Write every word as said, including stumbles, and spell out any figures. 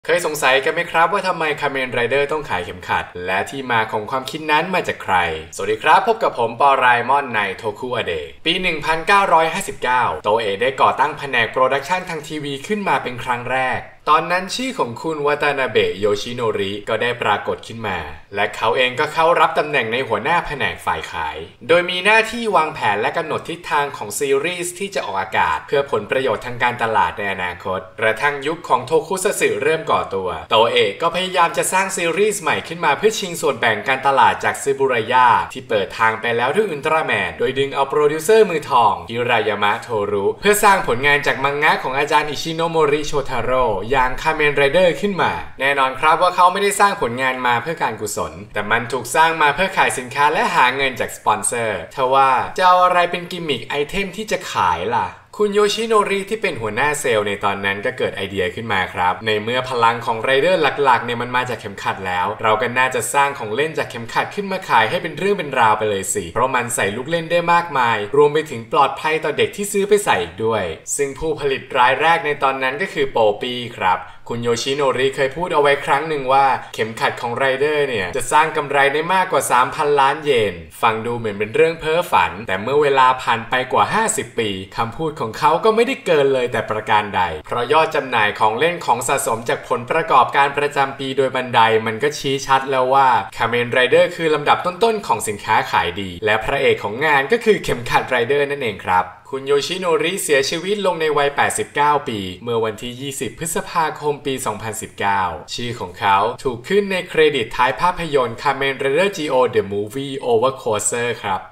เคยสงสัยกันไหมครับว่าทำไมคาเมนไรเดอร์ต้องขายเข็มขัดและที่มาของความคิดนั้นมาจากใครสวัสดีครับพบกับผมปอไรมอนในโทคุอเดย์ปี หนึ่งพันเก้าร้อยห้าสิบเก้า โตเอะได้ก่อตั้งแผนกโปรดักชันทางทีวีขึ้นมาเป็นครั้งแรกตอนนั้นชื่อของคุณวาตานาเบะโยชิโนริก็ได้ปรากฏขึ้นมาและเขาเองก็เข้ารับตำแหน่งในหัวหน้าแผนกฝ่ายขายโดยมีหน้าที่วางแผนและกำหนดทิศทางของซีรีส์ที่จะออกอากาศเพื่อผลประโยชน์ทางการตลาดในอนาคตกระทั่งยุคของโทคุซัตสึเริ่มก่อตัวโตเอะก็พยายามจะสร้างซีรีส์ใหม่ขึ้นมาเพื่อชิงส่วนแบ่งการตลาดจากซึบุระยะที่เปิดทางไปแล้วด้วยอุลตร้าแมนโดยดึงเอาโปรดิวเซอร์มือทองฮิรายามะโทรุเพื่อสร้างผลงานจากมังงะของอาจารย์อิชิโนโมริโชทาโร่อย่างคาเมนไรเดอร์ขึ้นมาแน่นอนครับว่าเขาไม่ได้สร้างผลงานมาเพื่อการกุศลแต่มันถูกสร้างมาเพื่อขายสินค้าและหาเงินจากสปอนเซอร์ทว่าจะเอาอะไรเป็นกิมมิคไอเทมที่จะขายล่ะคุณโยชิโนริที่เป็นหัวหน้าเซลล์ในตอนนั้นก็เกิดไอเดียขึ้นมาครับในเมื่อพลังของไรเดอร์หลักๆเนี่ยมันมาจากเข็มขัดแล้วเราก็น่าจะสร้างของเล่นจากเข็มขัดขึ้นมาขายให้เป็นเรื่องเป็นราวไปเลยสิเพราะมันใส่ลูกเล่นได้มากมายรวมไปถึงปลอดภัยต่อเด็กที่ซื้อไปใส่อีกด้วยซึ่งผู้ผลิตรายแรกในตอนนั้นก็คือโปปี้ครับคุณโยชิโนริเคยพูดเอาไว้ครั้งหนึ่งว่าเข็มขัดของไรเดอร์เนี่ยจะสร้างกำไรได้มากกว่า สามพัน ล้านเยนฟังดูเหมือนเป็นเรื่องเพ้อฝันแต่เมื่อเวลาผ่านไปกว่าห้าสิบปีคำพูดของเขาก็ไม่ได้เกินเลยแต่ประการใดเพราะยอดจำหน่ายของเล่นของสะสมจากผลประกอบการประจำปีโดยบันไดมันก็ชี้ชัดแล้วว่าคาเมนไรเดอร์คือลำดับต้นๆของสินค้าขายดีและพระเอกของงานก็คือเข็มขัดไรเดอร์นั่นเองครับคุณโยชิโนริเสียชีวิตลงในวัยแปดสิบเก้าปีเมื่อวันที่ยี่สิบพฤษภาคมปี สองพันสิบเก้า ชื่อของเขาถูกขึ้นในเครดิตท้ายภาพยนตร์ Kamen Rider จี โอ The Movie Overcoaster ครับ